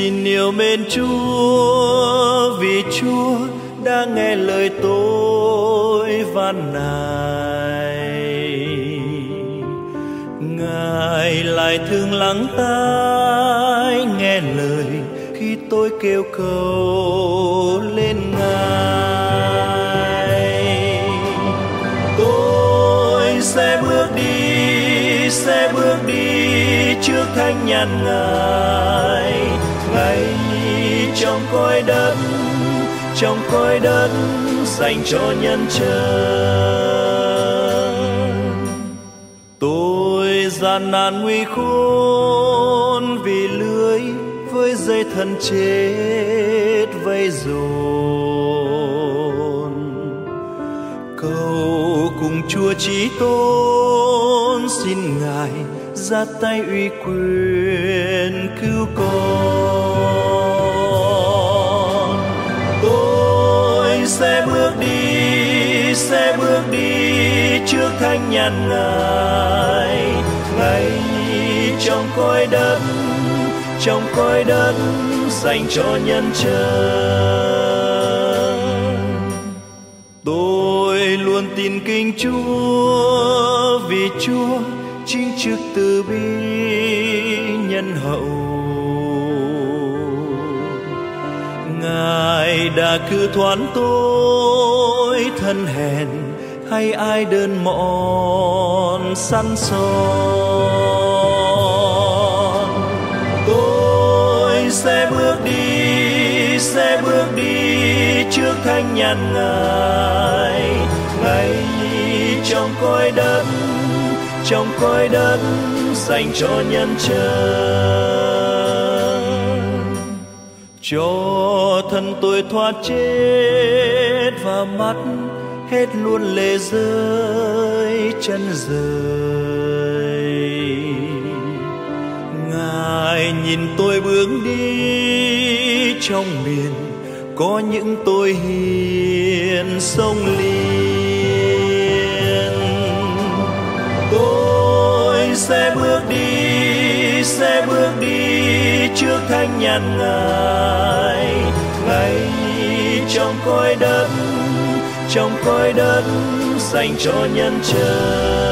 xin yêu mến Chúa, vì Chúa đã nghe lời tôi van nài. Ngài lại thường lắng tai nghe lời khi tôi kêu cầu lên Ngài. Tôi sẽ bước đi trước thánh nhàn Ngài, ngay trong cõi đất dành cho nhân trần. Tôi gian nan nguy khốn vì lưới với dây thần chết vây dồn. Cầu cùng Chúa Chí Tôn, xin Ngài ra tay uy quyền cứu con. Tôi sẽ bước đi trước thánh nhàn Ngài, ngay trong cõi đất dành cho nhân trần. Tôi luôn tin kính Chúa, vì Chúa chính trực từ bi nhân hậu. Ngài đã cứu thoát tôi thân hèn, hay ai đơn mọn săn son. Tôi sẽ bước đi trước thánh nhàn Ngài, ngay trong cõi đất dành cho nhân trần. Cho thân tôi thoát chết và mắt hết luôn lệ rơi chân rơi. Ngài nhìn tôi bước đi trong miền có những tôi hiền sông liền. Tôi sẽ bước đi trước thánh nhàn Ngài, ngay trong cõi đất dành cho nhân trần.